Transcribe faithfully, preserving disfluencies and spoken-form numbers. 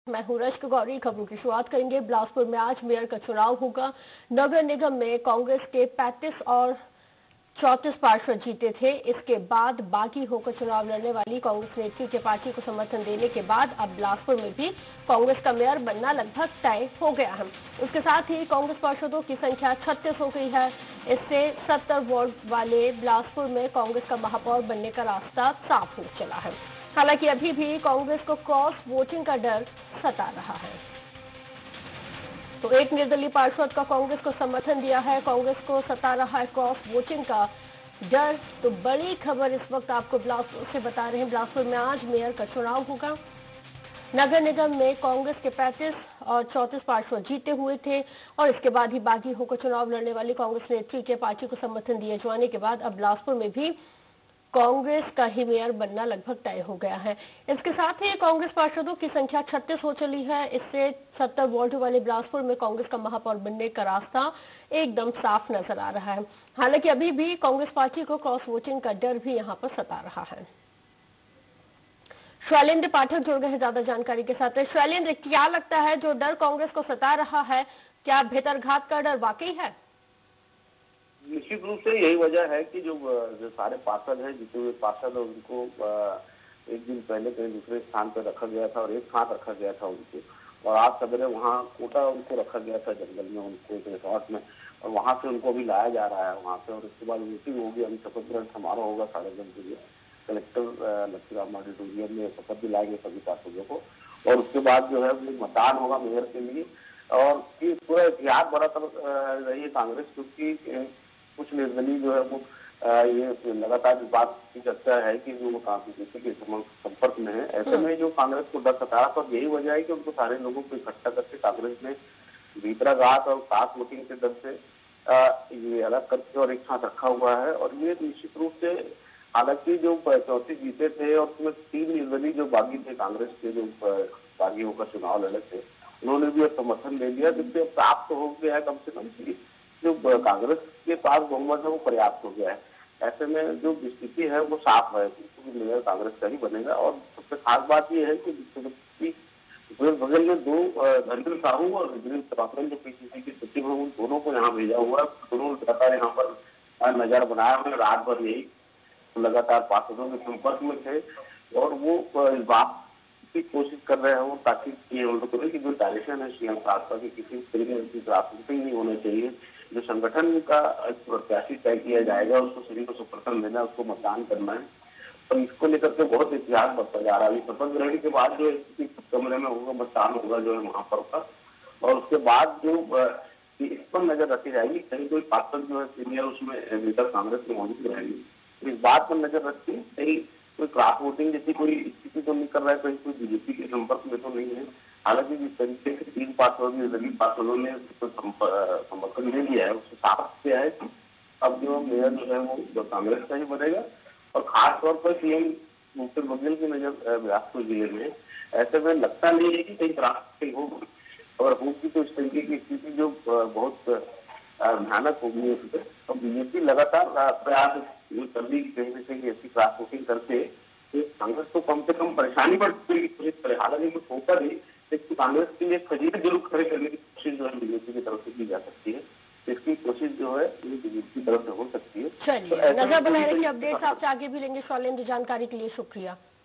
मैं हूं रश्क गौरी। खबरों की शुरुआत करेंगे। बिलासपुर में आज मेयर का चुनाव होगा। नगर निगम में कांग्रेस के पैंतीस और चौंतीस पार्षद जीते थे। इसके बाद बागी होकर चुनाव लड़ने वाली कांग्रेस नेत्री के पार्टी को समर्थन देने के बाद अब बिलासपुर में भी कांग्रेस का मेयर बनना लगभग तय हो गया है। उसके साथ ही कांग्रेस पार्षदों की संख्या छत्तीस हो गई है। इससे सत्तर वार्ड वाले बिलासपुर में कांग्रेस का महापौर बनने का रास्ता साफ हो चला है। हालांकि अभी भी कांग्रेस को क्रॉस वोटिंग का डर सता रहा है। तो एक निर्दलीय पार्षद का कांग्रेस को समर्थन दिया है। कांग्रेस को सता रहा है क्रॉस वोटिंग का डर। तो बड़ी खबर इस वक्त आपको बिलासपुर से बता रहे हैं। बिलासपुर में आज मेयर का चुनाव होगा। नगर निगम में कांग्रेस के पैंतीस और चौंतीस पार्षद जीते हुए थे और इसके बाद ही बागी होकर चुनाव लड़ने वाली कांग्रेस नेत्री के पार्टी को समर्थन दिए जाने के बाद अब बिलासपुर में भी कांग्रेस का ही मेयर बनना लगभग तय हो गया है। इसके साथ ही कांग्रेस पार्षदों की संख्या छत्तीस हो चली है। इससे सत्तर वार्ड वाले बिलासपुर में कांग्रेस का महापौर बनने का रास्ता एकदम साफ नजर आ रहा है। हालांकि अभी भी कांग्रेस पार्टी को क्रॉस वोटिंग का डर भी यहां पर सता रहा है। शैलेंद्र पाठक जुड़ गए हैं ज्यादा जानकारी के साथ। शैलेंद्र, क्या लगता है जो डर कांग्रेस को सता रहा है, क्या भीतरघात का डर वाकई है? निश्चित रूप से यही वजह है कि जो जो सारे पार्षद हैं, जीते हुए पार्षद है, उनको एक दिन पहले कहीं दूसरे स्थान पर रखा गया था और एक साथ रखा गया था उनको, और आज सवेरे वहाँ कोटा उनको रखा गया था जंगल में, उनको एक रिसोर्ट में, और वहाँ से उनको अभी लाया जा रहा है वहाँ से। और उसके बाद मीटिंग होगी, अभी शपथ ग्रहण समारोह होगा साढ़े दस बजे। कलेक्टर लक्ष्मीराम ऑडिटोरियम में शपथ दिलाएंगे सभी पार्षदों को, और उसके बाद जो है वो मतदान होगा मेयर के लिए। और ये पूरा इतिहास बड़ा रही है कांग्रेस, क्योंकि कुछ निर्दलीय जो है वो ये लगातार इस बात की चर्चा है कि जो वो बीजेपी के संपर्क में है। ऐसे में जो कांग्रेस को डर सता रहा था, यही वजह है कि उनको सारे लोगों को इकट्ठा करके कांग्रेस ने भीतराघात और क्रॉस वोटिंग के डर से ये अलग करके और एक साथ रखा हुआ है। और ये निश्चित रूप से, हालांकि जो चौंतीस जीते थे और उसमें तीन निर्दलीय जो बागी थे कांग्रेस के, जो बागी होकर चुनाव लड़े थे, उन्होंने भी समर्थन ले लिया, जिससे प्राप्त हो गया है कम से कम की जो कांग्रेस के पास बहुमत है वो पर्याप्त हो गया है। ऐसे में जो स्थिति है वो साफ है कि मेयर कांग्रेस का ही बनेगा। और सबसे खास बात ये है कि बगल में दो धर्मेंद्र साहू और गिरीश चौहान जो पीसीसी के सचिव हैं, उन दोनों को यहाँ भेजा हुआ है। दोनों लगातार यहाँ पर नजर बनाया हुआ है, रात भर यही लगातार पार्षदों के संपर्क में थे और वो इस बात की कोशिश कर रहे हैं ताकि ये उनको कि जो डायरेक्शन है सीएम साहब का कि किसी तरीके की राजनीति नहीं होनी चाहिए, जो संगठन का प्रत्याशी तय किया जाएगा उसको सभी को समर्थन देना है, उसको मतदान करना है। और इसको लेकर के बहुत इतिहास बढ़ता जा रहा है। शपथ ग्रहण के बाद जो कमरे में होगा मतदान होगा जो है महापौर का, और उसके बाद जो इस पर नजर रखी जाएगी कहीं कोई पार्षद जो है सीनियर उसमें लीडर कांग्रेस में मौजूद रहेंगे, तो इस बात पर नजर रखती है कहीं कोई क्रॉस वोटिंग जैसी कोई स्थिति तो नहीं कर रहा है, कहीं कोई बीजेपी के संपर्क में तो नहीं है। हालांकि जिस तरीके से तीन पार्षदों निर्दलीय पार्षदों ने समर्थन ले लिया है, उससे साफ किया है कि अब जो मेयर जो है वो कांग्रेस का ही बनेगा। और खास तौर पर सीएम भूपेश बघेल की नजर बिलासपुर जिले में, ऐसे में लगता नहीं है कि कहीं क्रॉस वोटिंग होगी, और होगी तो इस तरीके की स्थिति जो बहुत भयानक होगी उससे। तो बीजेपी लगातार प्रयास कर रही है कहीं ना कहीं ऐसी क्रॉस वोटिंग करके कांग्रेस को कम से कम परेशानी बढ़ने की कोशिश करे। हालांकि कुछ होता नहीं, लेकिन कांग्रेस के लिए खजीद जरूर खड़े करने की कोशिश जो है बीजेपी की तरफ से की जा सकती है। इसकी कोशिश जो है बीजेपी की तरफ से हो सकती है। चलिए, नजर बनाए रखिए। अपडेट्स आपसे आगे भी लेंगे। शैलेंद्र, जानकारी के लिए शुक्रिया।